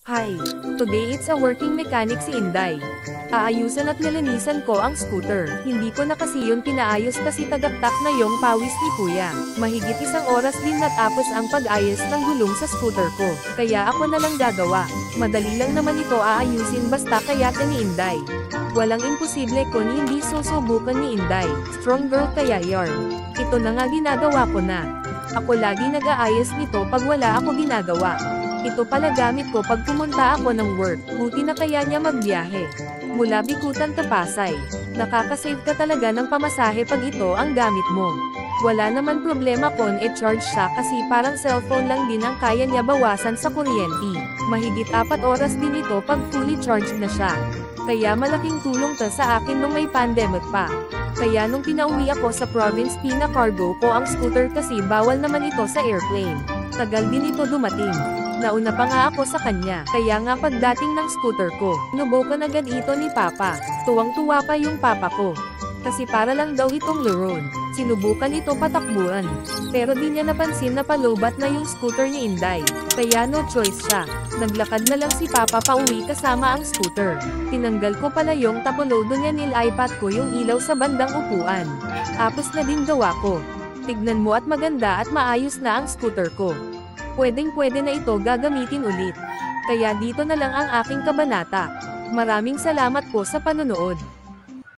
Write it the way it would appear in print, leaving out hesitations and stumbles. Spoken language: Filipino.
Hi! Today it's a working mechanic si Inday. Aayusan at nilinisan ko ang scooter. Hindi ko na kasi yun pinaayos kasi tagaktak na yung pawis ni kuya. Mahigit 1 oras din natapos ang pag-ayos ng gulong sa scooter ko. Kaya ako na lang gagawa. Madali lang naman ito aayusin basta kaya ni Inday. Walang imposible kung hindi susubukan ni Inday. Strong girl kaya yarn. Ito na nga ginagawa ko na. Ako lagi nag-aayos nito pag wala ako ginagawa. Ito pala gamit ko pag pumunta ako ng work. Buti na kaya niya magbiyahe. Mula Bikutan to Pasay. Nakakasave ka talaga ng pamasahe pag ito ang gamit mo. Wala naman problema kung e-charge siya kasi parang cellphone lang din ang kaya niya bawasan sa kuryente. Mahigit 4 oras din ito pag fully charged na siya. Kaya malaking tulong to sa akin nung may pandemic pa. Kaya nung pinauwi ako sa province pina-cargo ko ang scooter kasi bawal naman ito sa airplane. Tagal din ito dumating. Nauna pa nga ako sa kanya, kaya nga pagdating ng scooter ko, nubukan agad ito ni Papa. Tuwang-tuwa pa yung Papa ko. Kasi para lang daw itong luron. Sinubukan ito patakbuhan. Pero di niya napansin na palubat na yung scooter ni Inday. Kaya no choice siya. Naglakad na lang si Papa pauwi kasama ang scooter. Tinanggal ko pala yung tapulodo niya nil iPad ko yung ilaw sa bandang upuan. Tapos na din gawa ko. Tignan mo at maganda at maayos na ang scooter ko. Pwedeng-pwede na ito gagamitin ulit. Kaya dito na lang ang aking kabanata. Maraming salamat po sa panonood.